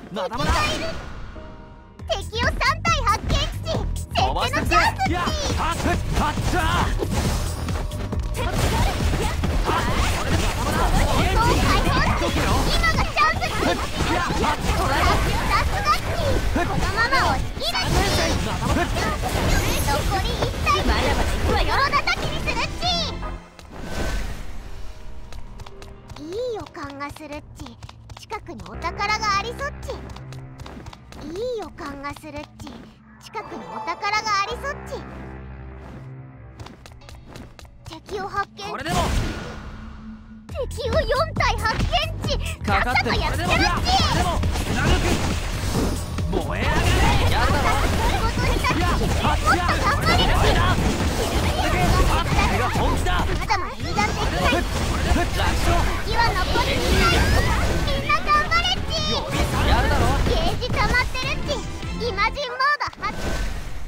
まだまだ敵を3体発見し、先手のチャンスっち。今がチャンスっち。さすがっち。このまま押し切るっち。残り1体。まだまだ行くわよ。泥叩きにするっち。いい予感がするっち。近くにお宝がありそっち。いい予感がするっち。近くにお宝がありそっち。敵を発見。 これでも敵を4体発見ち。 かかってる。 やってるっち。 でも燃え上がれ。やるだろ。 もっと頑張れるっち。 本気だ。 まだまだ油断できない。 楽勝。 敵は残り2体。みんな頑張れっち。 やるだろ。 ゲージ溜まってるっち。イマジンモード発動。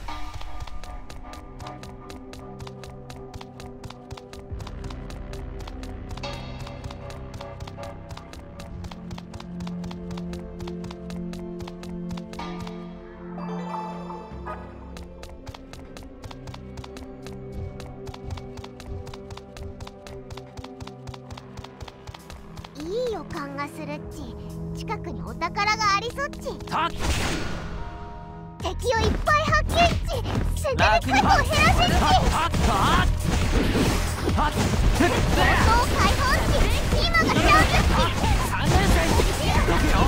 いい予感がするっち。近くにお宝がありそっち。敵をいっぱい発見っち。先手に数を減らせっち。放解放っち。今がチャンスっち。 3年生どけよ。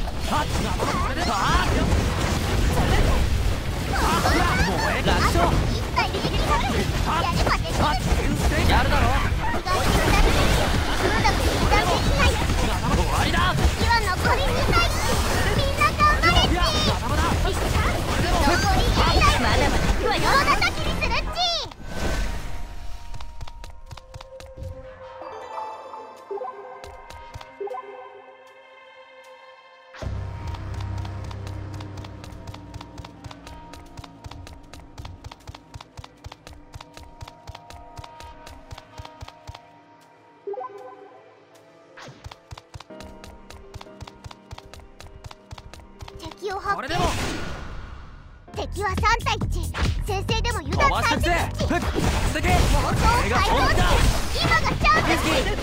楽勝。 1体できるか。やればできる。 やるだろ。 意外に2つ。まだまだ油断できない。 終わりだ。 敵は残り2体っち。みんな頑張れっち。残り1体。まだまだ行くわよ。泥叩きにするっち。敵を発見。敵は3体っち。先制でも油断大敵っち。放送解放っち。今がチャンスっち。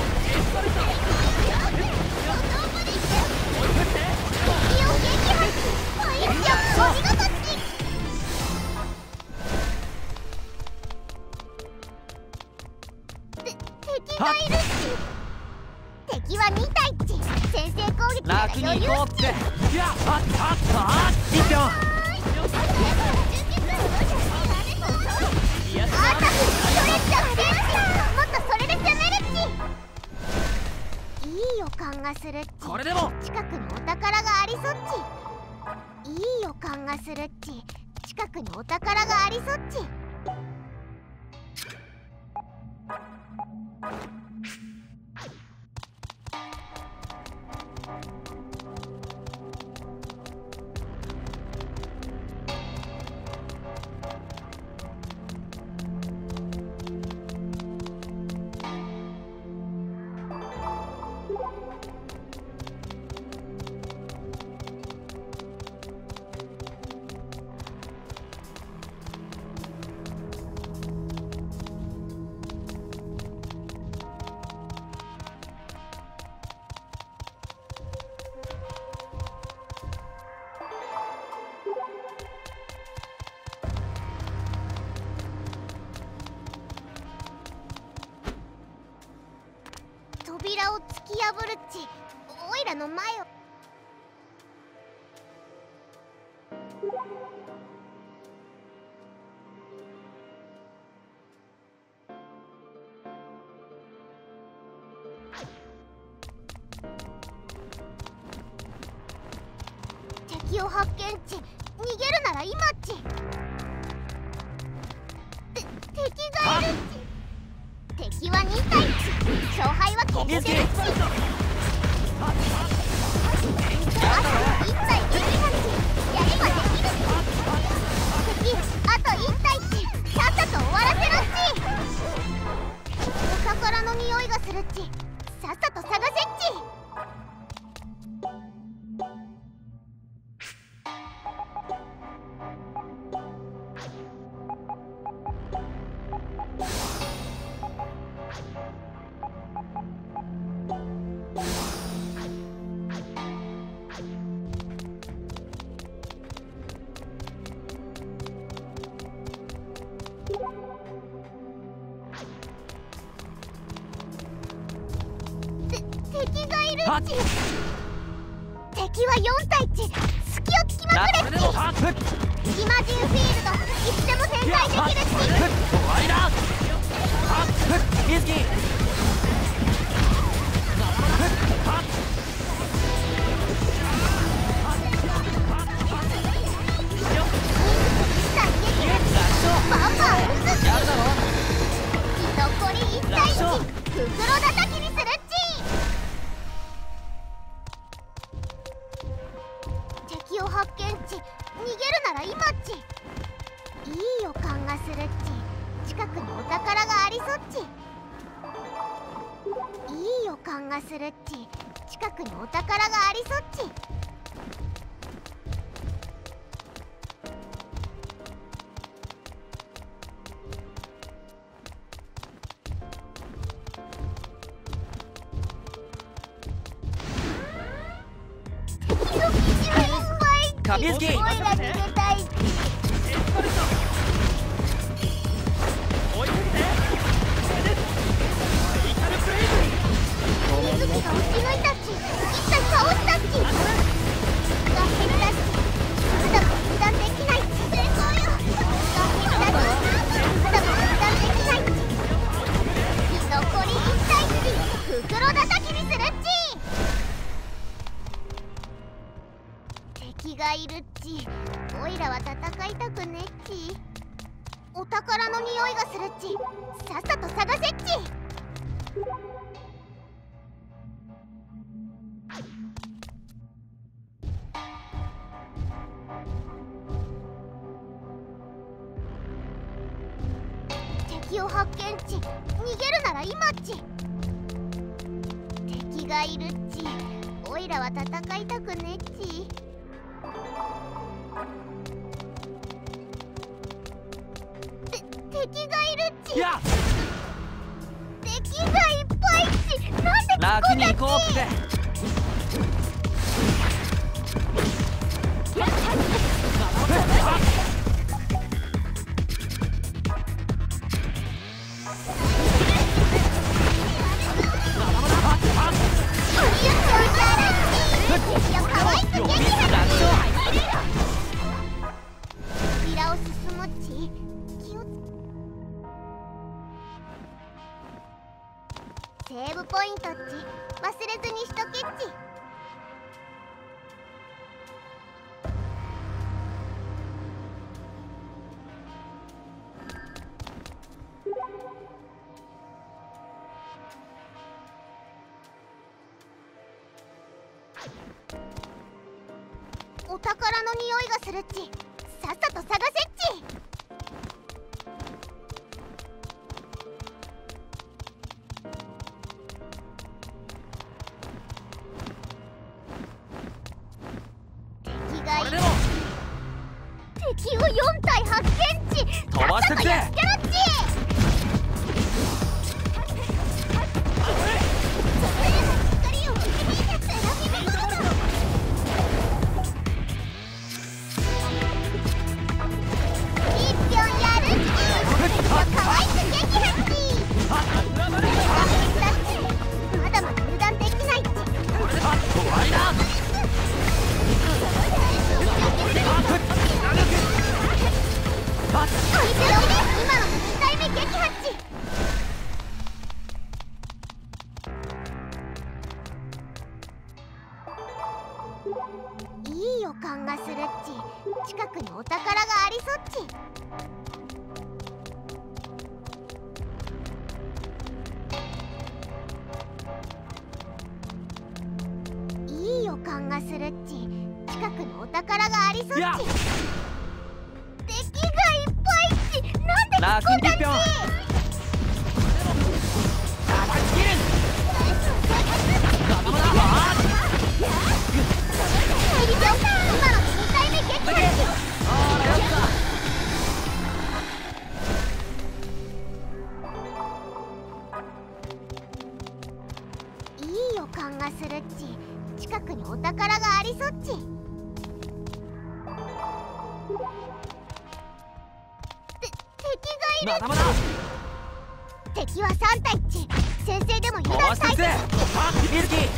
敵を撃破っち。ファイルジャンプお見事っち。敵がいるっち。敵は2体っち。先制攻撃なら楽に余裕っち。 行こうって。いってよ。 もっとそれで攻めるっち。いい予感がするっち。 これでも近くにお宝がありそっち。いい予感がするっち。近くにお宝がありそっち。扉を突き破るっち。おいらの前を。敵を発見っち。逃げるなら今っち。敵がいるっち。敵は2体っち。勝敗は決してるっち。あと1体撃破っち。やればできるっち。敵あと1体っち。さっさと終わらせろっち。お宝の匂いがするっち。さっさと探せっち。 敵がいるはっっち。敵は4対1。隙を突きまくれっち。 はっイマジンフィールドいつでも展開できるっち。 終わりだ。はっ水木。バンバン打つっち。 やるだろ。 残り1対1。袋叩きにするっち。敵を発見っち。逃げるなら今っち。いい予感がするっち。近くにお宝がありそっち。いい予感がするっち。近くにお宝がありそっち。 神月。 おいら逃げたいっち。 追いかけて。 水木が撃ち抜いたっち。一体倒したっち。が減ったっち。まだ油断できないっち。成功よ。が減ったっち。まだ油断できないっち。残り1対1。袋叩きにするっち。敵がいるっち。おいらは戦いたくねっち。お宝の匂いがするっち。さっさと探せっち。敵を発見っち。逃げるなら今っち。敵がいるっち。おいらは戦いたくねっち。敵がいるっち。 や敵がいっぱいっち。なんで楽に行こうって。 セーブポイントっち。忘れずにしとけっち。お宝の匂いがするっち。さっさと探せっち。敵を4体発見っち。 飛ばしてくれ。 やっつけろっち。光を受け入れて選び見事だ。一票やるっち。可愛く撃破っち。まだまだ油断できないっち。 終わりだ。 今の2体目撃破っち。いい予感がするっち。近くにお宝がありそっち。いい予感がするっち。近くにお宝がありそっち。敵がいっぱいっち。なんで楽に一票。 いい予感がするっち。近くにお宝がありそっち。敵がいる。 まだまだ。 敵は3体っち。先生でも油断回してくれ。 大切っち。 水木。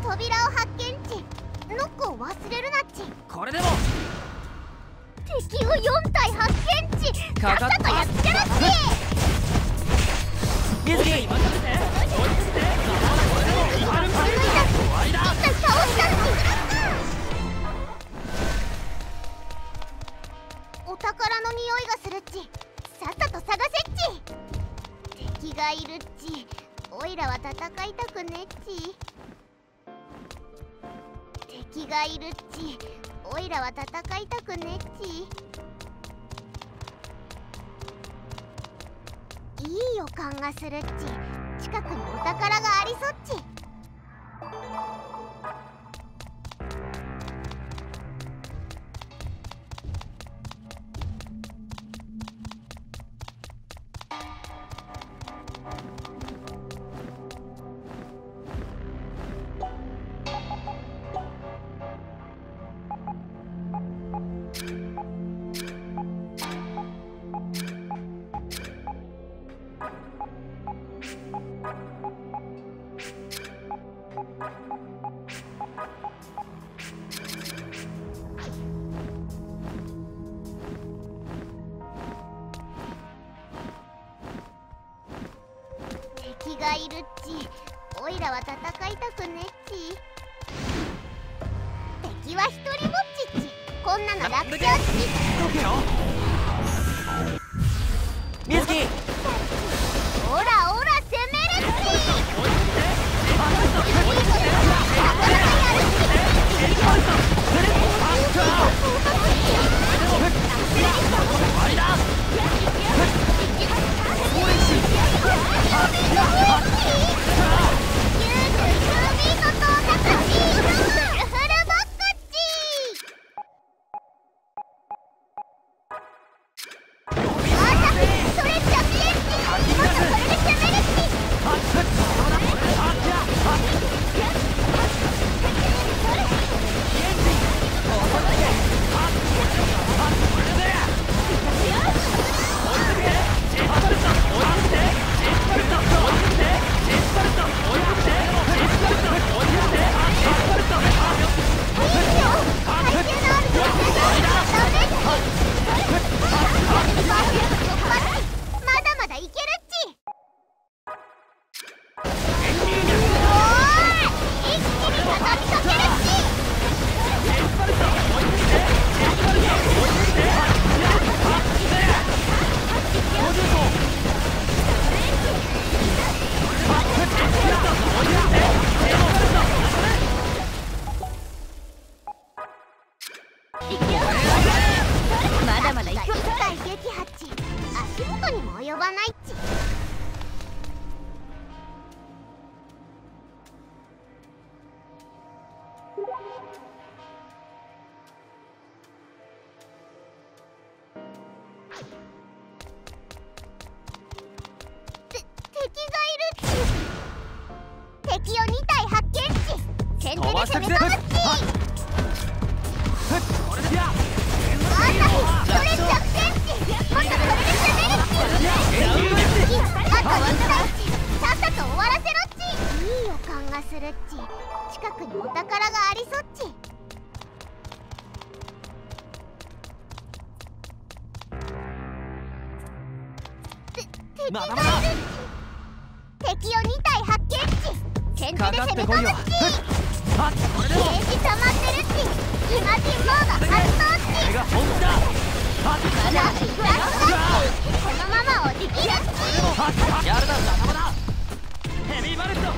扉を発見ち。ノックを忘れるなっち。 これでも敵を4体発見ち。さっさとやっつけろっち。 水木任せて追いついて。 1体倒したっち。お宝の匂いがするっち。さっさと探せっち。敵がいるっち。おいらは戦いたくねっち。敵がいるっち。おいらは戦いたくねっち。いい予感がするっち。近くにお宝がありそっち。敵がいるっち。おいらは戦いたくねっち。敵は一人ぼっちっち。こんなの楽勝っち。 どけよ水木。 オラオラ攻めるっち。まだまだ行く。一回撃破っち。足元にも及ばないっち。敵がいるっち。敵を2体発見っち。先手で攻め込むっち。 これでやあんなそれ弱点っち。もっとそれで攻めるっち。あと1体っち。さっさと終わらせろっち。いい予感がするっち。近くにお宝がありそっち。敵がいるっち。敵を2体発見っち。先手で攻め込むっち。ゲージ溜まってるっち。イマジンモード発動っち。 これが本気だ。 まだフラッシュだっち。このまま落ちきるっち。 やるな仲間だ。ヘビーバレット。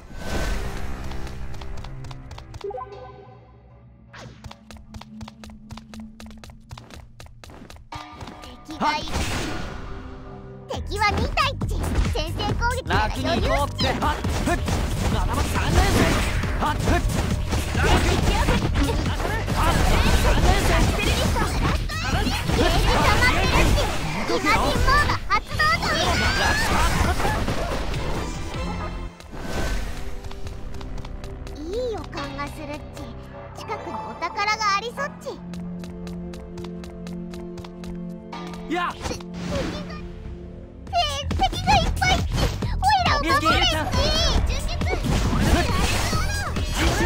敵がいる。敵は2体っち。先制攻撃なら楽に余裕っち。 行こうって。はっふっまだまだ3年生。はっふっ長くいってやる。はっ3年生。 ゲージ溜まってるっち。イマジンモード発動っち。いい予感がするっち。近くにお宝がありそっち。 やっ敵がいっぱいっち。おいらを守れっち。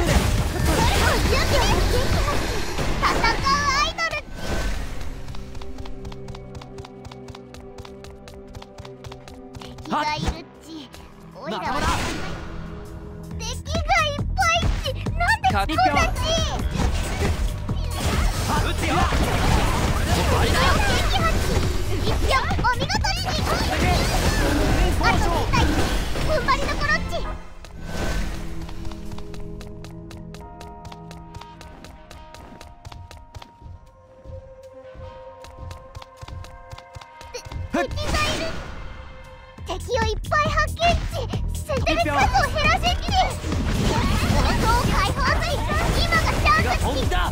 ちこたち撃つよ撃破一票お見事にあと2体踏ん張りどころっち敵がいる敵をいっぱい発見っち戦隊数を減らせっち放送を解放す今がチャンスっち本気だ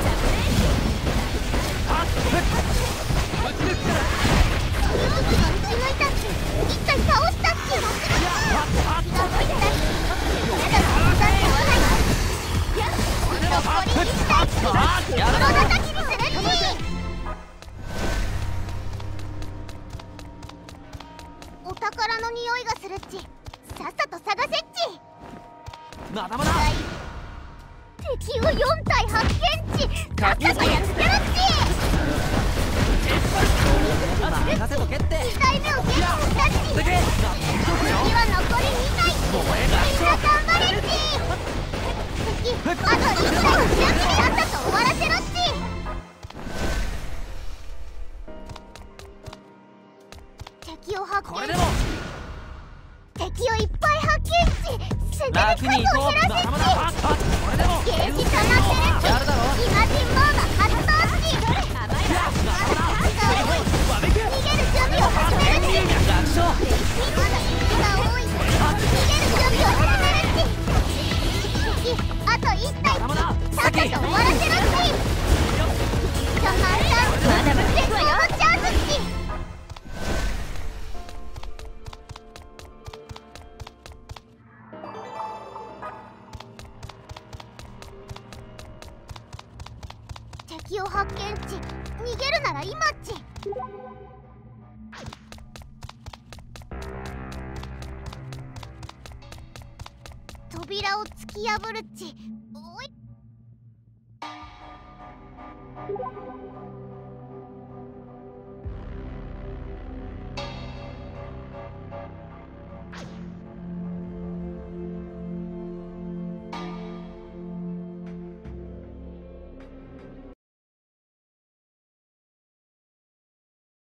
勇気が撃ち抜いたっち一体倒したっち敵が一体まだ倒さない残り1体黒叩きにするっちお宝の匂いがするっちさっさと探せっちまだまだ敵を4体発見っちさっさとやっつけろっち任せとけって 2体目をゲットしたっち次次は残り2体みんな頑張れっち敵あと1体の準備さっさと終わらせろっち敵を発見これでも敵をいっぱい発見っち戦隊楽に行こう数を減らせっまだまだこれでもちゲージ溜まってるっちやるだろイマジンモード発動っちわめく逃げる準備を始めるっち楽勝まだ敵が多い逃げる準備を始めるっち敵あと1体まだまださっさと終わらせるっち止まったまだまだ絶好のチャンスっち敵を発見っち逃げるなら今っち扉を突き破るっち